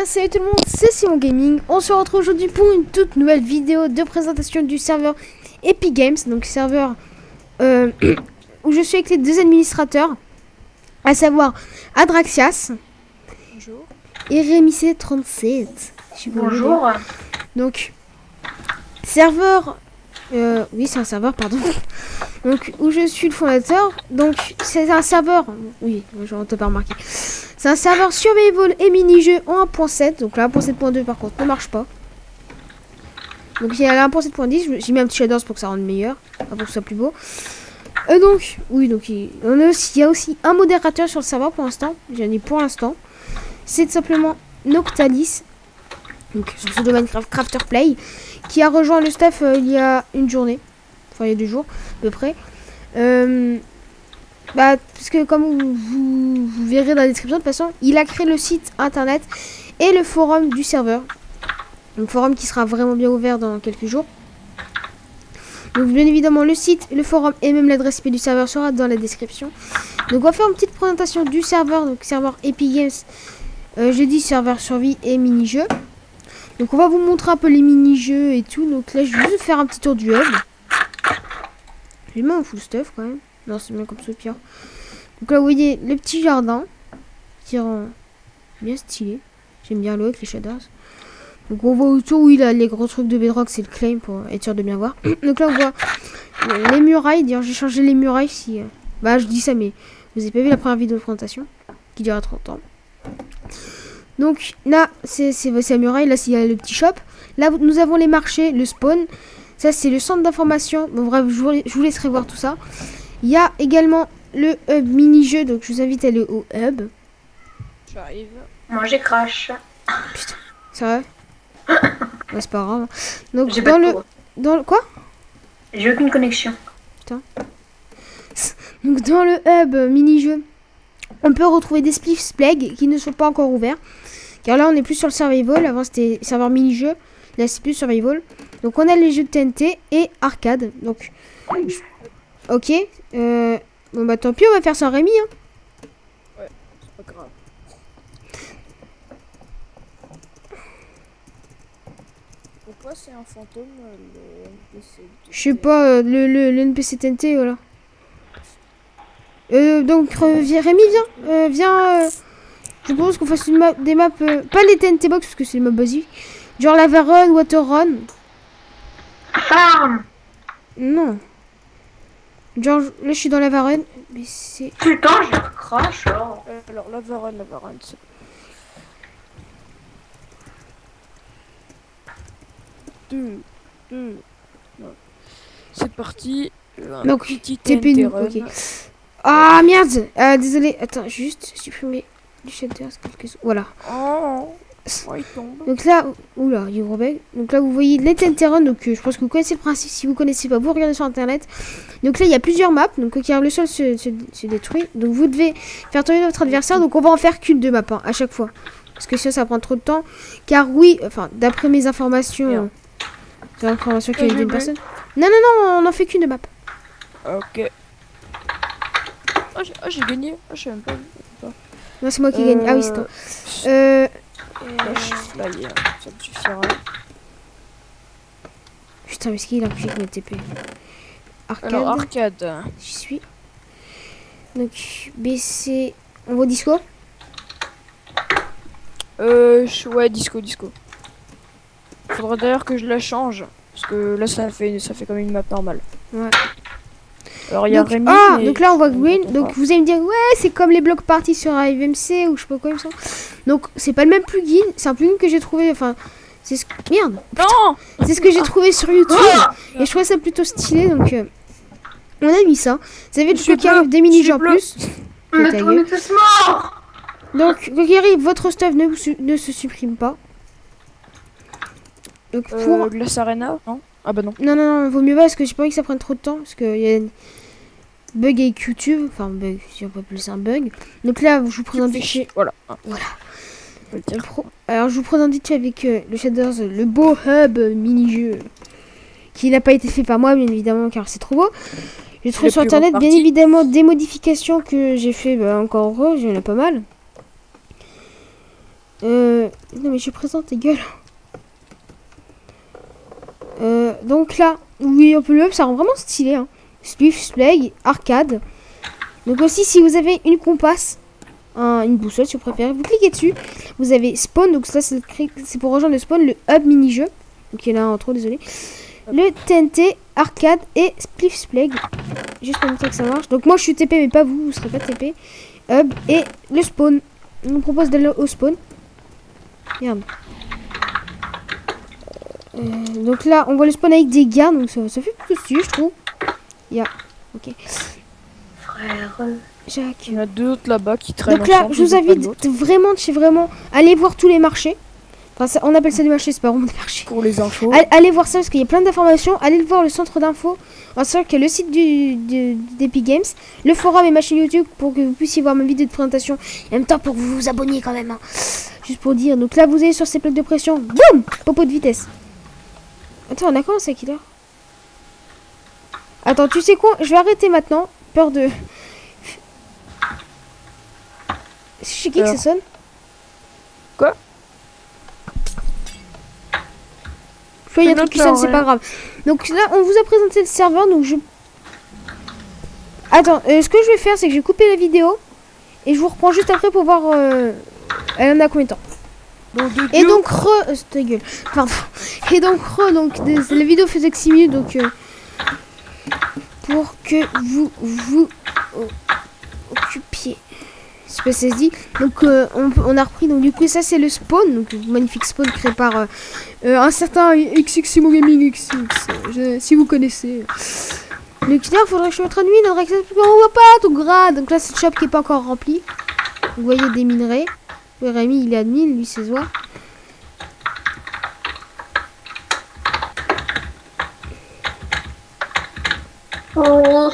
salut tout le monde, c'est Simon Gaming. On se retrouve aujourd'hui pour une toute nouvelle vidéo de présentation du serveur Epic Games. Donc serveur où je suis avec les deux administrateurs, à savoir Adraxias. Bonjour. Et Rémi37. Bonjour. Donc serveur oui, c'est un serveur, pardon. Donc où je suis le fondateur. Donc c'est un serveur, oui, je ne t'ai pas remarqué. C'est un serveur survival et mini-jeu en 1.7. Donc la 1.7.2 par contre ne marche pas. Donc il y a la 1.7.10, j'ai mis un petit shadows pour que ça rende meilleur, pour que ce soit plus beau. Donc oui, donc il y a aussi un modérateur sur le serveur pour l'instant. J'en ai pour l'instant. C'est tout simplement Noctalis. Donc sur ce domaine Crafter Play, qui a rejoint le staff il y a une journée, enfin il y a 2 jours à peu près. Parce que comme vous verrez dans la description, de toute façon, il a créé le site internet et le forum du serveur. Donc forum qui sera vraiment bien ouvert dans quelques jours. Donc bien évidemment le site, le forum et même l'adresse IP du serveur sera dans la description. Donc on va faire une petite présentation du serveur, donc serveur Epic Games. J'ai dit serveur survie et mini-jeu. Donc on va vous montrer un peu les mini-jeux et tout. Donc là je vais juste faire un petit tour du hub. J'ai mis un full stuff quand même. Non, c'est bien comme ça pire. Donc là vous voyez le petit jardin qui rend bien stylé. J'aime bien l'eau avec les shaders. Donc on voit autour, oui, là les gros trucs de bedrock, c'est le claim pour être sûr de bien voir. Donc là on voit les murailles. D'ailleurs j'ai changé les murailles si... je dis ça mais vous avez pas vu la première vidéo de présentation qui dure 30 ans. Donc là c'est la muraille, là il y a le petit shop. Là nous avons les marchés, le spawn. Ça c'est le centre d'information. Bon bref, je vous laisserai voir tout ça. Il y a également le hub mini-jeu, donc je vous invite à aller au hub. J'arrive. Moi j'ai crash. Putain, c'est vrai. C'est pas grave. Donc J'ai dans pas le quoi? J'ai aucune connexion. Putain. Donc dans le hub mini-jeu, on peut retrouver des spliffs plague qui ne sont pas encore ouverts. Car là on est plus sur le survival. Avant c'était serveur mini-jeu. Là c'est plus survival. Donc on a les jeux de TNT et arcade. Donc ok. Bon bah tant pis, on va faire sans Rémi. Hein. Ouais, c'est pas grave. Pourquoi c'est un fantôme le NPC? Je sais pas, le NPC TNT, voilà. Donc Rémi viens. Je propose qu'on fasse des maps, pas les TNT box parce que c'est les maps basiques. Genre lava run, water run. Farm. Non. Genre là je suis dans lava run, mais c'est... Putain, je crash alors. Alors lava run, c'est... Deux. Non. C'est parti. Donc petit TP TNT nous, run. ok. Ah merde, désolé, attends, juste supprimer les shaders quelques... Voilà. Oh, il tombe. Donc là, oula, il y a gros bug. Donc là, vous voyez les TNT Run. Donc je pense que vous connaissez le principe. Si vous connaissez pas, vous regardez sur internet. Donc là, il y a plusieurs maps. Donc car le sol se détruit. Donc vous devez faire tomber votre adversaire. Donc on va en faire qu'une de map à chaque fois. Parce que ça prend trop de temps. Car oui, enfin, d'après mes informations, c'est l'information qu'il y a une personne. Non, on en fait qu'une de map. Ok. J'ai gagné. Je sais même pas. Non, c'est moi qui gagne. Ah oui, c'est toi. Là, ça me suffira. Putain, mais ce qu'il a enculé avec mes TP. Arcade. Alors, arcade. J'y suis. Donc, BC. On voit disco? Ouais, disco. Faudra d'ailleurs que je la change. Parce que là, ça fait comme une map normale. Ouais. Alors, il y a Donc, Rémi. donc là, on voit green. Donc, vous allez me dire, ouais, c'est comme les blocs parties sur AVMC ou je sais pas quoi, il me semble. Donc, c'est pas le même plugin. C'est un plugin que j'ai trouvé. Enfin, c'est ce que. Merde! Non! C'est ce que j'ai trouvé sur YouTube. Et je trouvais ça plutôt stylé. Donc, on a mis ça. Vous avez le qui arrive des mini-jeux en plus. Mais toi, mais t'es mort. Donc, quoi qu'il arrive, votre stuff ne se supprime pas. Donc, pour. Glass Arena? Non? Ah bah non. Non, vaut mieux pas parce que j'ai pas envie que ça prenne trop de temps. Parce qu'il y a un bug avec YouTube. Enfin, bug, si on peut appeler ça un bug. Donc là, je vous présente vite fait. Voilà. Alors, je vous présente vite fait avec le Shaders, le beau hub mini-jeu. Qui n'a pas été fait par moi, bien évidemment, car c'est trop beau. J'ai trouvé sur internet, bien évidemment, des modifications que j'ai fait encore heureux. J'en ai pas mal. Non mais je présente ta gueule. Donc là, oui, on peut le up, ça rend vraiment stylé. Hein. Spliff, Splag, arcade. Donc aussi, si vous avez une compasse, une boussole si vous préférez, vous cliquez dessus. Vous avez spawn, donc ça c'est pour rejoindre le spawn, le hub mini-jeu. Donc il y en a un trop, désolé. Le TNT, arcade et Spliff, Splag. Juste pour montrer que ça marche. Donc moi je suis TP, mais pas vous, vous serez pas TP. Hub et le spawn. On nous propose d'aller au spawn. Merde. Donc là, on voit le spawn avec des gars, donc ça fait plutôt stylé, je trouve. Ok. Frère. Jacques. Il y en a deux autres là-bas qui traînent. Donc là, ensemble, je vous invite vraiment de chez vraiment aller voir tous les marchés. Enfin, on appelle ça des marchés, c'est pas vraiment des marchés. pour les infos. Allez voir ça parce qu'il y a plein d'informations. Allez voir le centre d'infos. En sachant qu'il y a le site d'Epic Games, le forum et ma chaîne YouTube pour que vous puissiez voir ma vidéo de présentation. Et en même temps pour que vous vous abonniez quand même. Hein. Juste pour dire. Donc là, vous allez sur ces plaques de pression. Boum! Popo de vitesse. Attends, on a commencé à quelle heure? Attends, tu sais quoi? Je vais arrêter maintenant. Peur de... C'est chez qui que ça sonne? Quoi? Je vois, il y a un truc qui sonne, c'est pas grave. Donc là, on vous a présenté le serveur, donc je... Attends, ce que je vais faire, c'est que je vais couper la vidéo. Et je vous reprends juste après pour voir... elle en a combien de temps. Et donc, ta gueule. Pardon. Et donc, la vidéo faisait que 6 minutes, donc... pour que vous vous occupiez. C'est pas ça se dit. Donc on a repris, donc du coup ça c'est le spawn, donc magnifique spawn créé par un certain XXimo Gaming XX, si vous connaissez. Le tuteur, faudrait que je me traduise, notre accès, on voit pas tout grade. Donc là c'est le shop qui est pas encore rempli. Vous voyez des minerais. Oui, Rémi il est admin, lui c'est Zoa. Oui.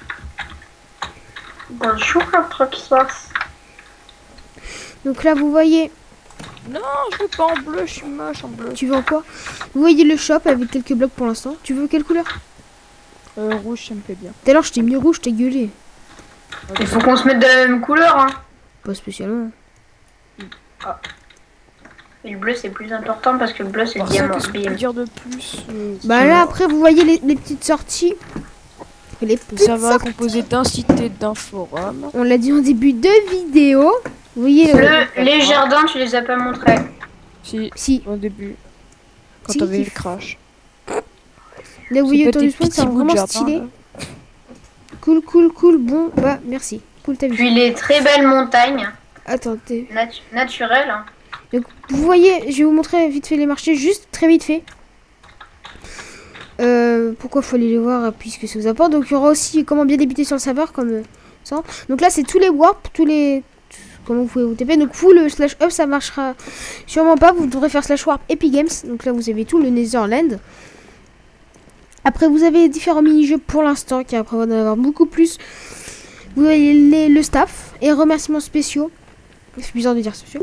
Bonjour, après qui se passe. Donc là vous voyez. Non, je veux pas en bleu, je suis moche en bleu. Tu veux en quoi? Vous voyez le shop avec quelques blocs pour l'instant. Tu veux quelle couleur? Rouge, ça me plaît bien. Tout à l'heure je t'ai mis rouge, je t'ai gueulé. Il faut qu'on se mette de la même couleur, hein. Pas spécialement. Ah. Et le bleu c'est plus important parce que le bleu c'est le Alors, diamant. qu'est-ce que je peux dire de plus Bah là après vous voyez les petites sorties. Ça va composer d'un site et d'un forum. On l'a dit en début de vidéo. Vous voyez Les jardins, tu les as pas montrés. Si, au début. Quand Si, t'avais si. le crash. Là vous voyez autour du spawn, petits c'est bouts de vraiment jardin, stylé. là. Cool. Bon, bah merci. Cool, t'as vu. Puis les très belles montagnes Attendez. naturelles. Hein. Donc vous voyez, je vais vous montrer vite fait les marchés, juste très vite fait. Pourquoi faut aller les voir puisque ça vous apporte. Donc il y aura aussi comment bien débuter sur le serveur comme ça. Donc là c'est tous les warps, comment vous pouvez vous TP. Donc vous le slash up ça marchera sûrement pas. Vous devrez faire slash warp Epic Games. Donc là vous avez tout le Netherland. Après vous avez différents mini-jeux pour l'instant qui après va en avoir beaucoup plus. Vous voyez le staff et remerciements spéciaux. C'est bizarre de dire spéciaux.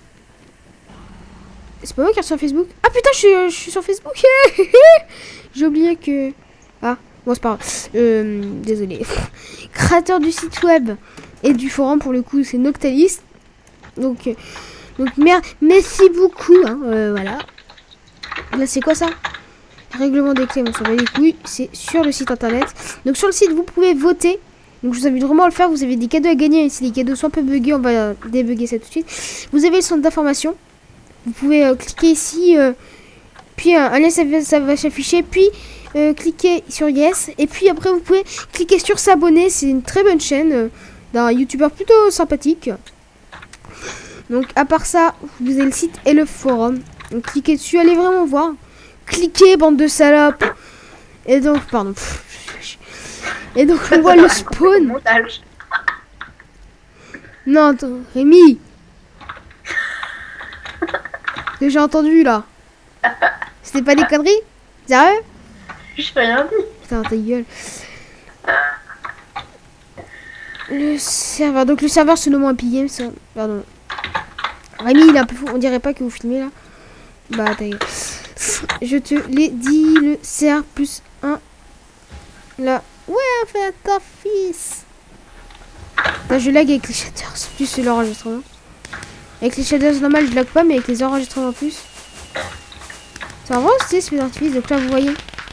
C'est pas moi qui est sur Facebook. Ah putain, je suis sur Facebook. J'ai oublié que... Ah, bon c'est pas grave. Désolé. Créateur du site web et du forum pour le coup, c'est Noctalis. Donc merci beaucoup. Hein, voilà. Là c'est quoi ça? Règlement des clés, on s'en va les couilles. C'est sur le site internet. Donc sur le site vous pouvez voter. Donc je vous invite vraiment à le faire. Vous avez des cadeaux à gagner. Et si les cadeaux sont un peu buggés, on va débugger ça tout de suite. Vous avez le centre d'information. Vous pouvez cliquer ici, puis un lien ça va s'afficher, puis cliquez sur yes, et puis après vous pouvez cliquer sur s'abonner. C'est une très bonne chaîne d'un youtubeur plutôt sympathique. Donc à part ça, vous avez le site et le forum. Donc cliquez dessus, allez vraiment voir. Cliquez, bande de salopes. Et donc, pardon. Et donc on voit le spawn. Non, attends, Rémi. Que j'ai entendu là. C'était pas des conneries? Sérieux? J'ai rien dit. Putain, ta gueule. Le serveur. Donc le serveur se nomme Epic Games. Pardon. Rémi, il est un peu fou. On dirait pas que vous filmez là. Bah, ta gueule. Je te l'ai dit. Le serveur plus 1. Là. Ouais, fais ta fils. Là, je lag avec les shatters. Plus c'est l'enregistrement. Avec les shaders normales, je lag pas, mais avec les enregistrements en plus. C'est vraiment stylé ce feu d'artifice. Donc là, vous voyez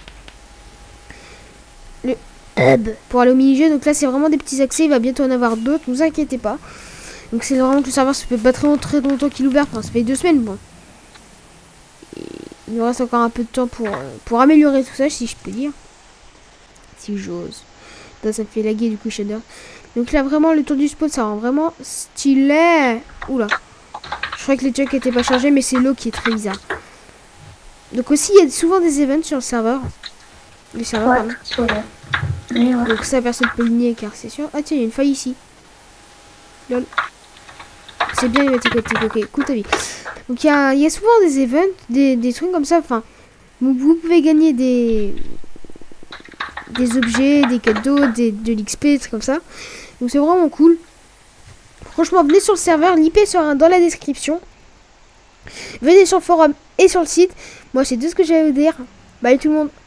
le hub pour aller au mini-jeu. Donc là, c'est vraiment des petits accès. Il va bientôt en avoir d'autres. Ne vous inquiétez pas. Donc c'est vraiment que le serveur, ça fait pas très longtemps qu'il est ouvert. Enfin, ça fait 2 semaines. Bon. Il nous reste encore un peu de temps pour améliorer tout ça, si je peux dire. Si j'ose. Là, ça me fait laguer du coup shader. Donc là, vraiment, le tour du spawn, ça rend vraiment stylé. Oula. Je croyais que les chucks n'étaient pas chargés, mais c'est l'eau qui est très bizarre. Donc aussi, il y a souvent des events sur le serveur. Le serveur, Ouais, pardon. souvent. Oui, ouais. Donc ça, personne peut le nier, car c'est sûr. Ah tiens, il y a une faille ici. Lol. C'est bien, il m'a été ok, cool ta vie. Donc il y a souvent des events, des trucs comme ça. Enfin, vous pouvez gagner des objets, des cadeaux, de l'XP, des trucs comme ça. Donc c'est vraiment cool. Franchement, venez sur le serveur, l'IP sera dans la description. Venez sur le forum et sur le site. Moi, c'est tout ce que j'avais à vous dire. Bye tout le monde.